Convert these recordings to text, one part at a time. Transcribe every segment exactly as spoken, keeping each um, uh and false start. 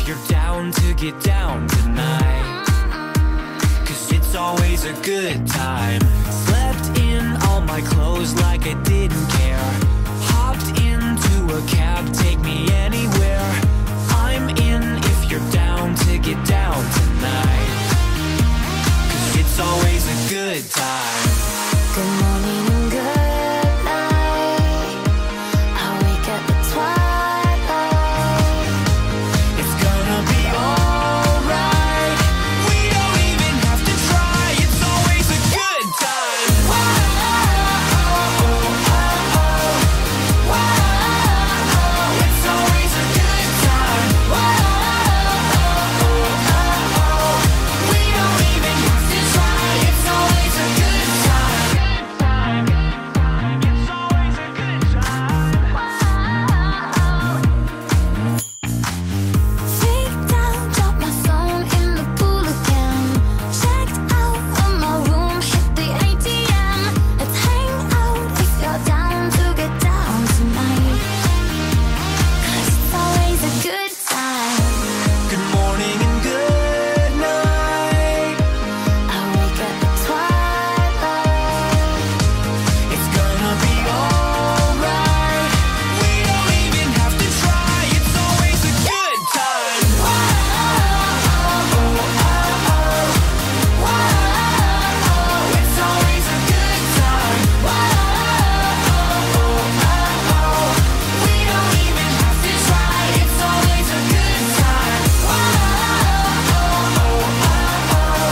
you're down to get down tonight, 'cause it's always a good time. Slept in all my clothes like I didn't care. Hopped into a cab, take me anywhere. I'm in if you're down to get down tonight, 'cause it's always a good time. Good morning and good night. I wake up at twilight. It's gonna be alright. We don't even have to try. It's always a good time. Whoa, oh, oh, oh. Whoa, it's always a good time. Whoa, oh, oh, oh. We don't even have to try. It's always a good time. It's always a good time. Freaked out, dropped my phone in the pool again. Checked out of my room, hit the A T M. Let's hang out if you're down to get down tonight, 'cause it's always a good time. Good morning and good night. I wake up at twilight. It's gonna be alright. We don't even have to try. It's always a good time. Whoa, oh, oh, oh. Whoa, it's always a good time. Whoa, oh, oh, oh. We don't even have to try. It's always a good time. Whoa, oh, oh, oh.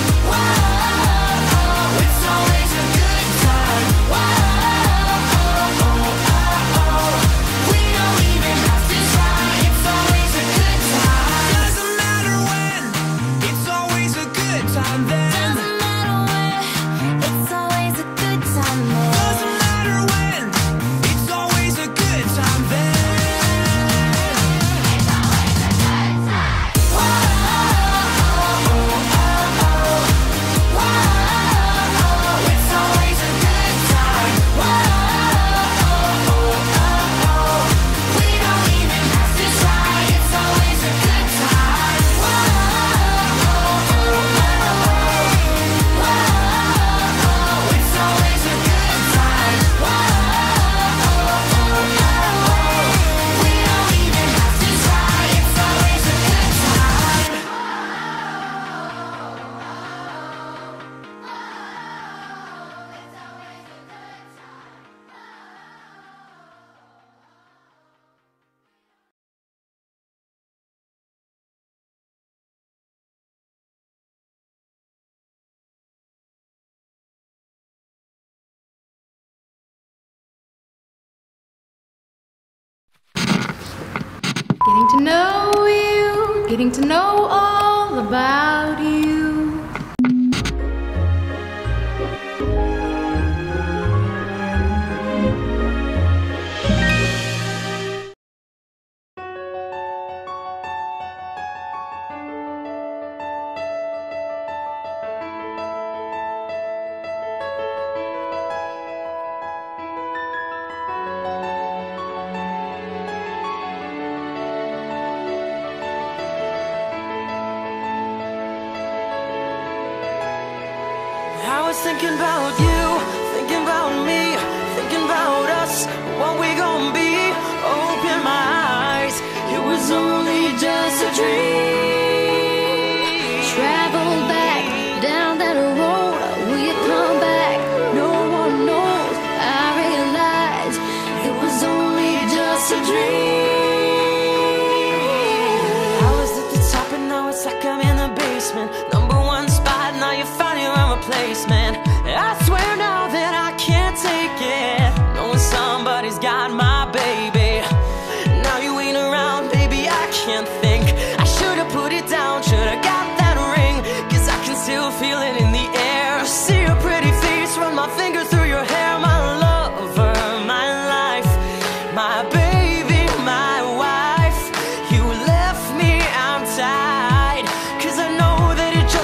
Whoa, it's always a good time. Whoa, oh, oh, oh. We don't even have to try. It's always a good time. Doesn't matter when, it's always a good time then. Doesn't matter where, it's always a good time there. Doesn't matter when, it's always a good time then. It's always a good time. Whoa, oh, oh, oh. Whoa, it's always a good time. Whoa, oh, oh, oh. We don't even have to try. It's always a good time. Whoa, oh, oh, oh. Whoa, it's always a good time. Whoa, oh, oh, oh. We don't even have to try. It's always a good time. Getting to know you, getting to know all about you. I was thinking about you, thinking about me, thinking about us, what we gon' be. Open my eyes, it was only just a dream. Travel back down that road, will you come back? No one knows. I realize it was only just a dream. I was at the top and now it's like I'm in the basement. Number one spot, now you found your own replacement. I swear now that I can't take it, knowing somebody's got my baby. Now you ain't around, baby, I can't think. I should've put it down, should've got that ring, 'cause I can still feel it in the air. See your pretty face, run my fingers through your hair. My lover, my life, my baby, my wife. You left me, I'm tied, 'cause I know that it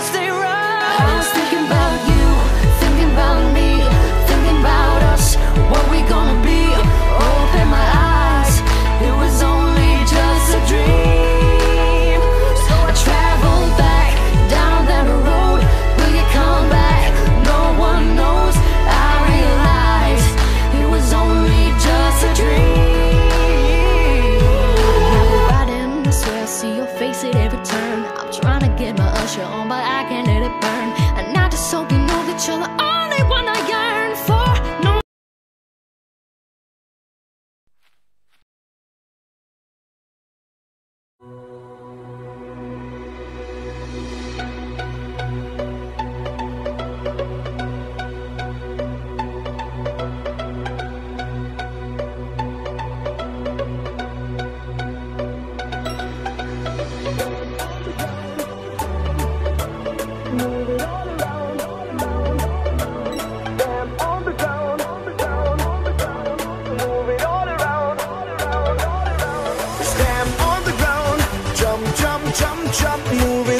face it every turn. I'm trying to get my usher on, but I can't let it burn. And I just hope you know that you're the only one I yearn for. No. Jump, jump, jump, move it